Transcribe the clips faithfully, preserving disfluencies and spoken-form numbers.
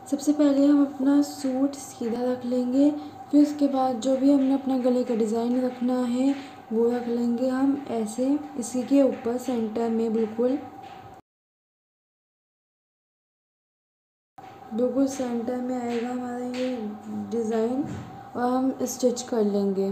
सबसे पहले हम अपना सूट सीधा रख लेंगे, फिर उसके बाद जो भी हमने अपने गले का डिज़ाइन रखना है वो रख लेंगे हम ऐसे, इसी के ऊपर सेंटर में बिल्कुल बिल्कुल सेंटर में आएगा हमारा ये डिज़ाइन और हम स्टिच कर लेंगे।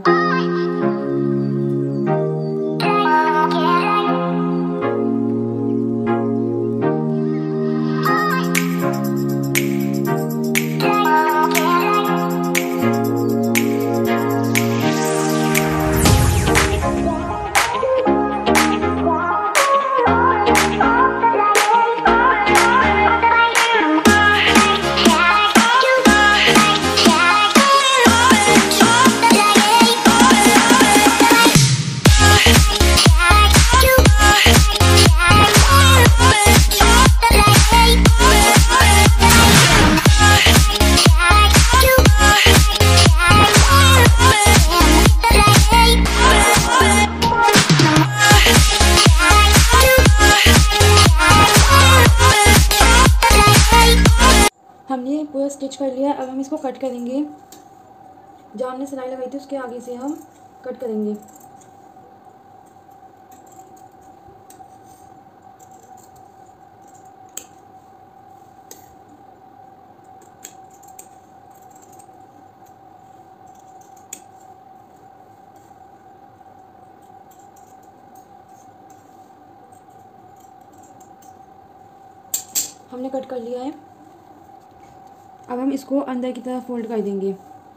हमने पूरा स्टिच कर लिया। अब हम इसको कट करेंगे। जहाँ हमने सिलाई लगाई थी उसके आगे से हम कट करेंगे। हमने कट कर लिया है। अब हम इसको अंदर की तरफ फोल्ड कर देंगे,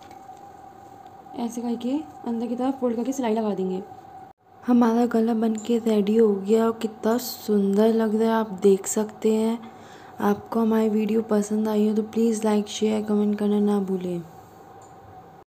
ऐसे करके अंदर की तरफ फोल्ड करके सिलाई लगा देंगे। हमारा गला बन के रेडी हो गया और कितना सुंदर लग रहा है आप देख सकते हैं। आपको हमारी वीडियो पसंद आई हो तो प्लीज़ लाइक शेयर कमेंट करना ना भूलें।